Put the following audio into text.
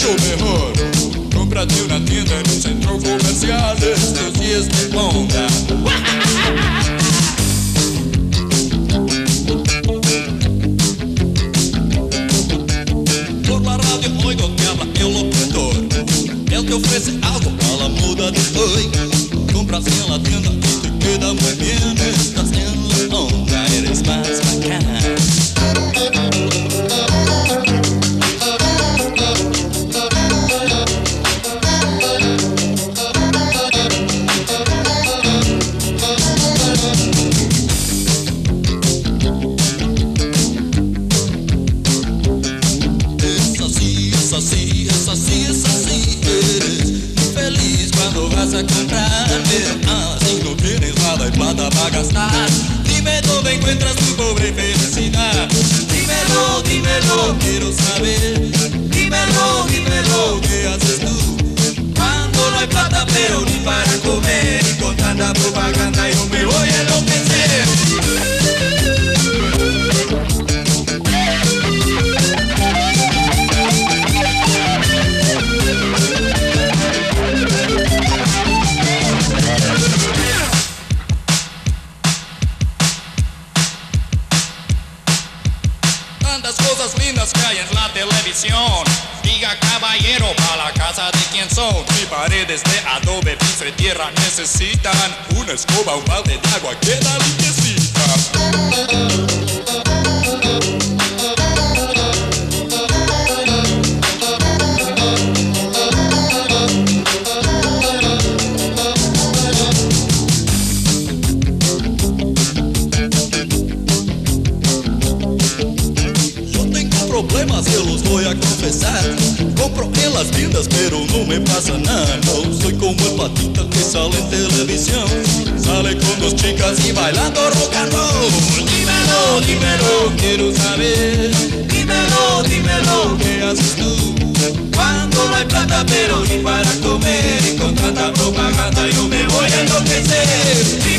mucho mejor. Cómprate una tienda en un centro comercial, esto sí es de ponga. Por la radio oigo que habla el locutor, el que ofrece algo a la moda de hoy. Compras en la tienda y te queda muy bien, estás en la onda, eres más bacana. A comprarme, así no tienes nada y plata para gastar. Dime dónde encuentras tu pobre felicidad. Dímelo, dímelo, quiero saber. Dímelo, dímelo, ¿qué haces tú? Cuando no hay plata pero ni para comer, y con tanta propaganda yo me voy a enloquecer. Tantas cosas lindas que hay en la televisión. Diga caballero, ¿a la casa de quién son? Si paredes de adobe, piso y tierra necesitan una escoba, un balde de agua, queda limpiecita. Problemas yo los voy a confesar. Compro en las tiendas pero no me pasa nada. No soy como el patita que sale en televisión. Sale con dos chicas y bailando rock and roll. Dímelo, dímelo, quiero saber. Dímelo, dímelo, ¿qué haces tú? Cuando no hay plata pero ni para comer, y con tanta propaganda yo me voy a enloquecer.